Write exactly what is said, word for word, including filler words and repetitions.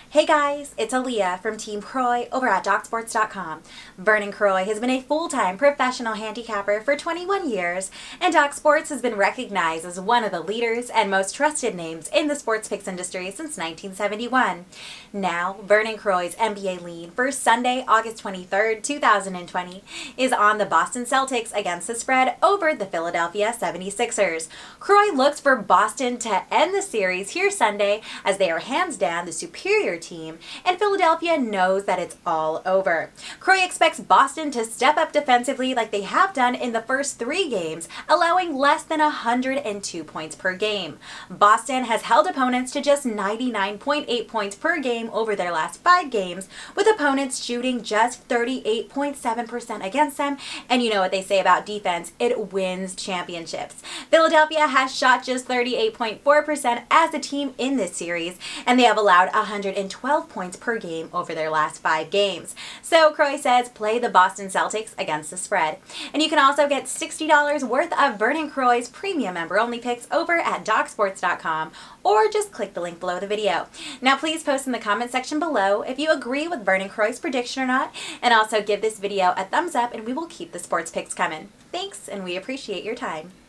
Hey guys, it's Aaliyah from Team Croy over at Doc Sports dot com. Vernon Croy has been a full-time professional handicapper for twenty-one years, and Doc Sports has been recognized as one of the leaders and most trusted names in the sports picks industry since nineteen seventy-one. Now, Vernon Croy's N B A lean for Sunday, August twenty-third, two thousand twenty is on the Boston Celtics against the spread over the Philadelphia seventy-sixers. Croy looks for Boston to end the series here Sunday as they are hands down the superior team, and Philadelphia knows that it's all over. Croy expects Boston to step up defensively like they have done in the first three games, allowing less than one hundred two points per game. Boston has held opponents to just ninety-nine point eight points per game over their last five games, with opponents shooting just thirty-eight point seven percent against them, and you know what they say about defense, it wins championships. Philadelphia has shot just thirty-eight point four percent as a team in this series, and they have allowed one hundred twelve points per game over their last five games. So Croy says play the Boston Celtics against the spread. And you can also get sixty dollars worth of Vernon Croy's premium member-only picks over at Doc Sports dot com, or just click the link below the video. Now please post in the comment section below if you agree with Vernon Croy's prediction or not, and also give this video a thumbs up and we will keep the sports picks coming. Thanks, and we appreciate your time.